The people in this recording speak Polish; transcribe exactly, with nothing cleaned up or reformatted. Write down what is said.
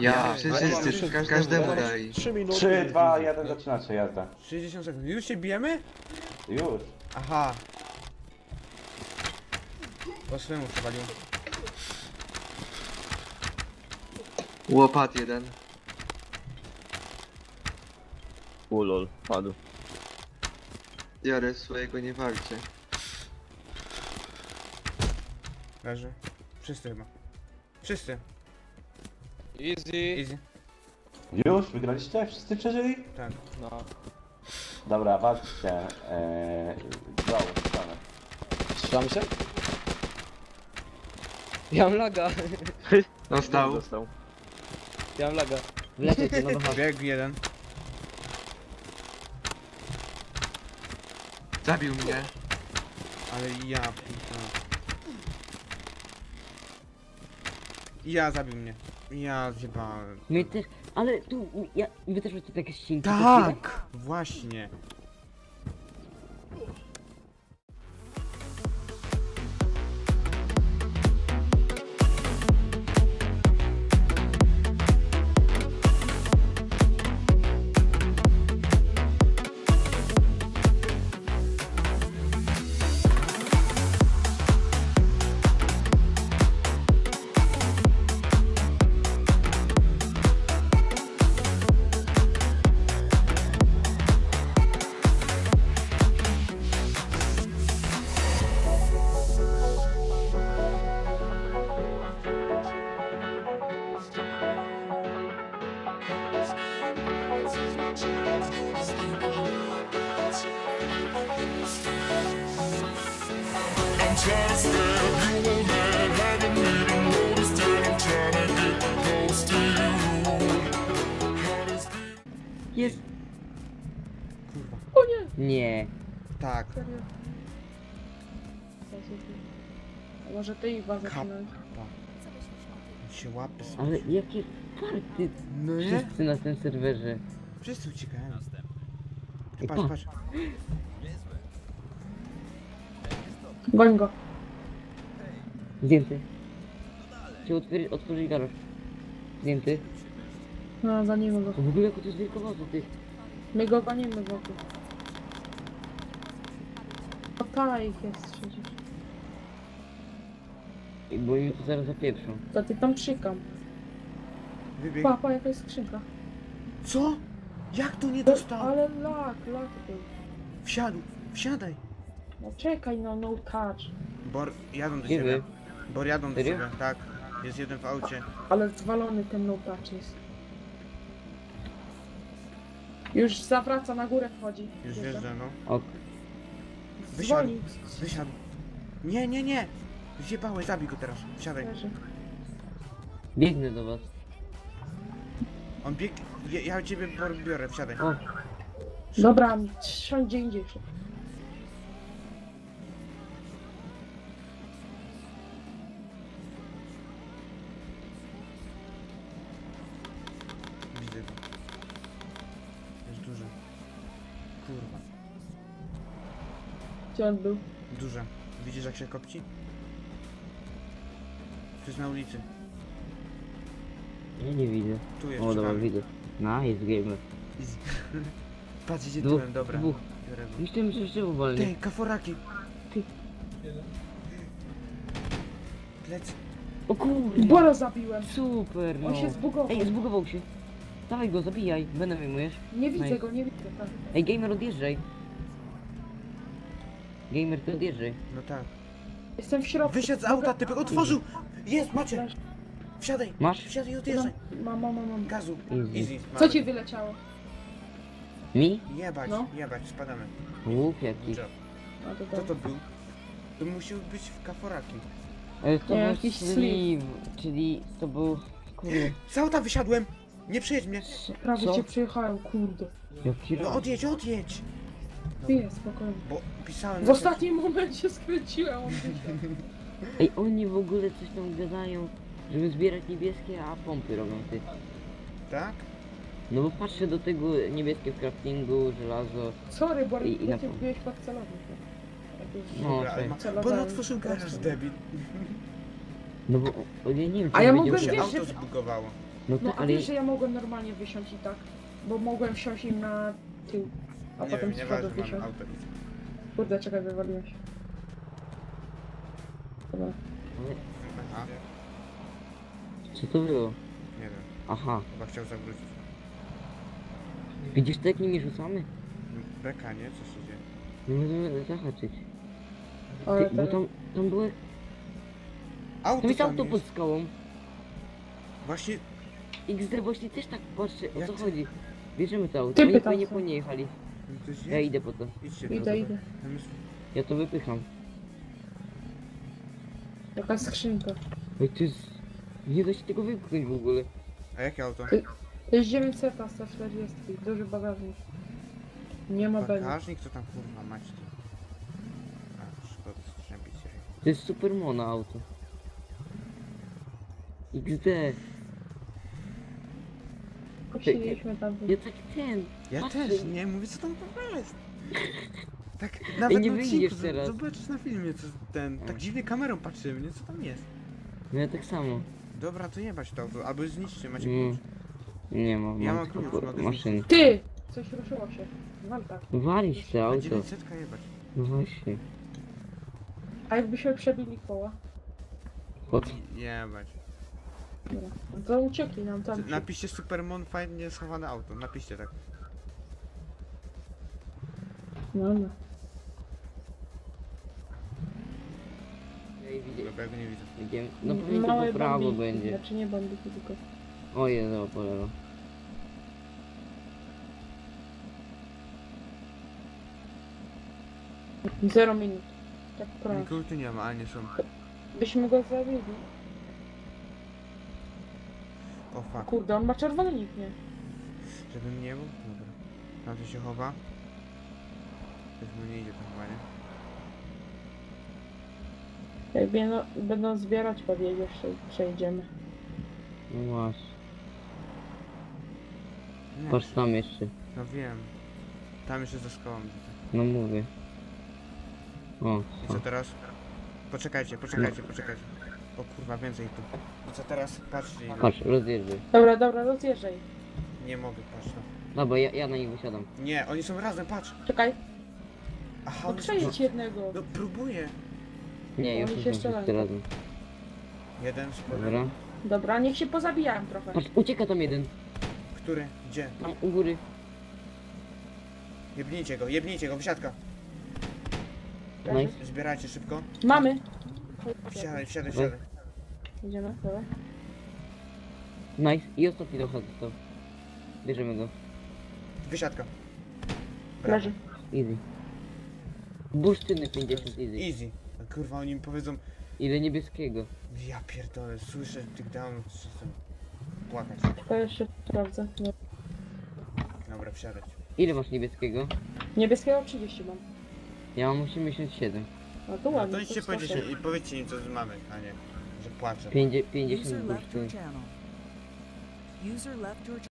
Ja, wszyscy, ka każdemu daj. trzy, dwa, jeden, zaczynacie jazdę. sześćdziesiąt sekund. Już się bijemy? Już. Aha. Po swemu przewalił. Łopat jeden. Ulol, padł. Biorę swojego, nie walcie. Leży. Wszyscy chyba. Wszyscy. Easy. Easy. Już? Wygraliście? Wszyscy przeżyli? Tak. No. Dobra, walczcie. Eee, Brawo, stronę. Strzelamy się? Ja mam laga. Dostał. Dostał. Ja mam laga. Wlecieć na nowa. Bieg jeden. Zabił mnie. Ale ja pierdolę. Ja zabił mnie. Ja zjebałem. My też, ale tu, ja, wy też macie takie ścinki. Tak! Właśnie. Jest. Kurwa. Nie. Tak. A może ty ich was Kap. zaczynałeś? On się łapy z... Ale jakie farty No nie? wszyscy na tym serwerze. Wszyscy uciekają. I Patrz, pa. patrz. Goń go. Zdjęty. Czy otworzy, otworzyć garaż. Zdjęty. No, gonimy go. W ogóle jako to jest wielkowozu, ty. My go gonimy wokół. Opala ich jest przecież. I bo im to zaraz zapieprzą. To ty tam przykam. Wybieg. Pa, pa, jaka jest skrzynka. Co? Jak to nie dostał? Ale lak, lak był. Wsiadł. Wsiadaj. No czekaj, no, no touch. Bor, jadą do Gdzie siebie. wy? Bor, jadą do Serio? siebie. Tak. Jest jeden w aucie. Ale zwalony ten no touch jest. Już zawraca, na górę wchodzi. Już Wjeżdża. wjeżdża, no. Ok. Wysiadł. Zwolnił. Wysiadł. Nie, nie, nie. Zjebałeś, zabij go teraz. Wsiadaj. Leży. Biegnę do was. On bieg... Ja, ja ciebie Bor, biorę, wsiadaj. O, Dobra, siądź gdzie indziej. Widzę go. Jest duży. Kurwa. Gdzie on był? Duże. Widzisz jak się kopci? To jest na ulicy. ja nie widzę. Tu jest. O, przy dobra, nami. widzę. No, jest gamer. Easy. Patrz, idzie Dwóch, tyłem, dobra. dwóch. Biorę go. Myślę, myślę, że uwolnię. Ty, kaforaki. Ty. Plec. O kurde. Bora zabiłem. Super, no. On się zbugował. Ej, zbugował się. Dawaj go, zabijaj. Będę wyjmujesz. Nie widzę Ej. go, nie widzę. Tak. Ej, gamer, odjeżdżaj. Gamer, ty odjeżdżaj. No tak. Jestem w środku. Wysiadł z auta, typek otworzył! Jest, macie! Wsiadaj! Masz? Wsiadaj i odjeżdżaj! Mam, mam, mam, mam. Gazu! Easy. Easy. Co mamy. ci wyleciało? Mi? Jebać, No. jebać, spadamy. Łuk jaki. Job. A to Kto tak. to był? To musiał być w kaforaki. Ale to Nie, był jakiś sleeve, czyli to był... Kurde. Z auta wysiadłem! Nie przyjedź mnie! Prawie Co? cię przyjechałem, kurde. Jaki No odjedź, odjedź! Ty, spokojnie. Bo pisałem... W ostatnim momencie skręciłem, on wysiadł. Ej, oni w ogóle coś tam gadają, żeby zbierać niebieskie, a pompy robią, ty. Tak? No bo patrzę do tego niebieskie w craftingu, żelazo. Sorry, bo I- i ja na cię pom- wbiłeś pod celownik. Jakieś- No, Dobra, ale okej. ma... Celowałem Bo on otworzył garaż, prosto. debil. No bo, o, ja nie wiem, czy A ja on mogłem będzie Się wiesz, musiał- auto że- zbugowało. No No tak, a ale... wiesz, że ja mogłem normalnie wysiąść i tak, bo mogłem wsiąść im na tył, a Nie potem wiem, z nieważne, przodu mam wysiąść. auto. widzę. Kurde, czekaj, wywaliłem się. Dobra. ale... Aha, Co to było? nie wiem, Aha. chyba chciał zawrócić. Widzisz, tak nimi rzucamy? Beka, nie? Co się dzieje? Nie możemy zahaczyć. Ale Ty, bo ten... tam, tam było... Auto Tam jest tam auto jest. pod skałą. Właśnie, X D właśnie też tak patrzy, o Jak co ty- chodzi. Bierzemy to auto, Typy oni tam pewnie są. po nie jechali. tam ktoś Ja jest? idę po to. Idźcie Idę, tam. idę. Tam jest... Ja to wypycham. Jaka skrzynka. Oj, to jest... Nie da się tego wypchnąć w ogóle. A jakie auto? To jest dziewięćset sto czterdzieści, duży bagażnik. Nie ma beli. Bagażnik? Co tam kurwa macie tu? A, szkoda strzępić się. To jest Supermona auto. X D. Posiedzieliśmy tam. Ja tak ten. Ja patrzę. też, nie, mówię co tam kurwa jest. Tak, Ej, nawet nie na wyjdziesz odcinku, teraz. zobaczysz na filmie, co ten, tak dziwnie kamerą patrzymy, nie, co tam jest. No ja tak samo. Dobra, to jebać to auto, albo zniszczcie, macie Mm. klucz. Nie ma, Ja mam mam tylko klucz, po- mogę maszyny. Ty! Coś ruszyło się. Wal tak. Walić to A auto. dziewięćset jebać. No właśnie. A jakbyśmy przebili koła? Po co? Jebać. Dobra. To uciekli nam tam. Napiszcie Supermon fajnie schowane auto, napiszcie tak. No, no. Ej, widzę. Dobra, ja go nie widzę. Idziemy. No pewnie to Małe po prawo bambiki. będzie. Znaczy nie bambiki, tylko... O Jezu, po lewo. Zero minut. Tak prawie. Nikogo tu nie ma, a nie są. Byśmy go zabili. O fuck. Kurde, on ma czerwony nick, nie? Żebym nie był? Dobra. Tam to się chowa. Ktoś mu nie idzie tam chyba, nie? Jak będą, będą zbierać pewnie jeszcze przejdziemy. No właśnie. Nie, Patrz tam jeszcze. no wiem. Tam jeszcze za szkołą widzę. No mówię. O, I co teraz? Poczekajcie, poczekajcie, poczekajcie. O kurwa, więcej tu. I co teraz? Patrzcie ile. patrz, rozjeżdżaj. Dobra, dobra, rozjeżdżaj. Nie mogę, patrz to. Dobra, ja, ja na nich wysiadam. Nie, oni są razem, patrz. Czekaj, Aha, no oni są... przejedź jednego. No próbuję. Nie, już Oni nie się są wszyscy strzelają. razem. Jeden, spoko. Dobra. Dobra, niech się pozabijają trochę. Patrz, ucieka tam jeden. Który? Gdzie? Tam u góry. Jebnijcie go, jebnijcie go, wysiadka. Nice. Zbierajcie szybko. Mamy. Wsiadaj, wsiadaj, Dawaj. wsiadaj. Idziemy, dobra. Nice. I ostatni dochód został. Bierzemy go. Wysiadka. Leży. Easy. Bursztyny pięćdziesiąt easy. Easy. A kurwa, oni mi powiedzą... Ile niebieskiego? Ja pierdolę, słyszę tych downów, co chcę płakać. To jeszcze sprawdzę. Nie. Dobra, wsiadać. Ile masz niebieskiego? Niebieskiego trzydzieści mam. Ja mam osiemdziesiąt siedem. No to No ładnie. to idźcie to powiedzcie, spoko. i powiedzcie im co mamy, a nie, że płaczę. Pięćdzie- pięćdziesiąt User left your bursztyn. channel. User left your